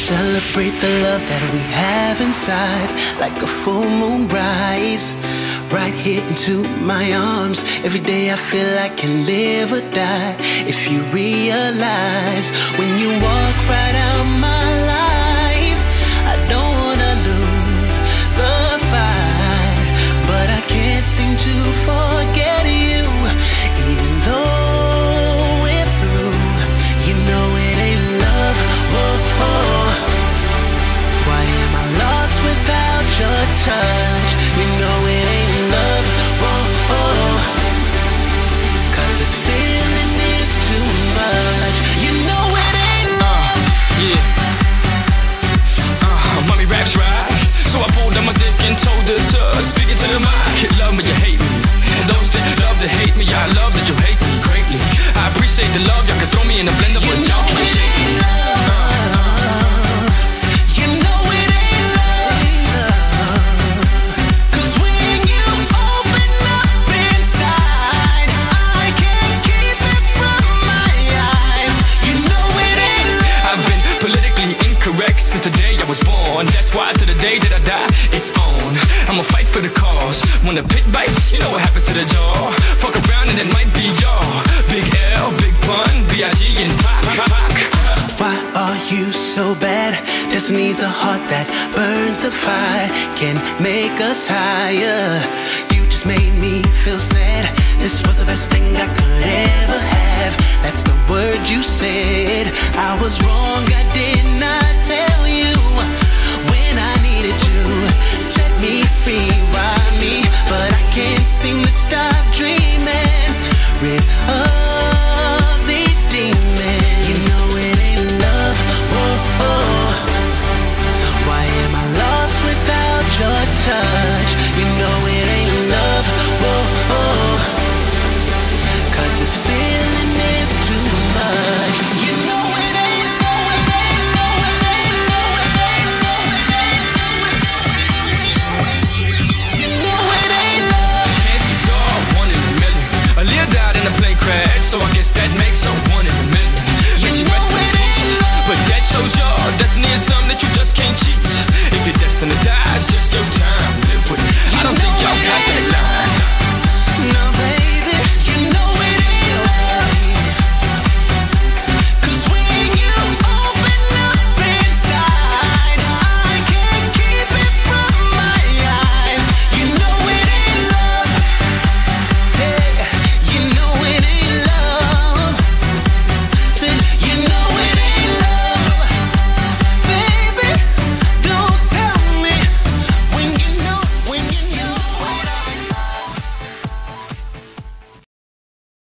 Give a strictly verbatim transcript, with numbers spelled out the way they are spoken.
celebrate the love that we have inside, like a full moon rise, right here into my arms. Every day I feel I can live or die. If you realize when you walk right out my life, I don't wanna lose the fight, but I can't seem to forget you. Even though we're through, you know it ain't love. Whoa, whoa. Why am I lost without your touch? You know it ain't love. Whoa, whoa. Cause this feeling is too much. You know it ain't love. Uh, yeah. Uh, mommy raps right, so I pulled on my dick and told her to speak it to the mic. Love me, you hate me. Those that love to hate me, I love that you hate me greatly. I appreciate the love, y'all can throw me in the blender, but y'all can't shake me. You know it ain't love. Cause when you open up inside, I can't keep it from my eyes. You know it ain't love. I've been politically incorrect since the day I was born. That's why to the day that I die, it's on. I'ma fight for the cause. When the pit bites, you know what happens to the jaw. Fuck around and it might be y'all. Big L, Big Pun, B I G and Pac, Pac. Why are you so bad? Destiny's a heart that burns the fire, can make us higher. You just made me feel sad. This was the best thing I could ever have. That's the word you said. I was wrong, I did not tell you when I needed you. Set me free, why me? But I can't seem to stop dreaming.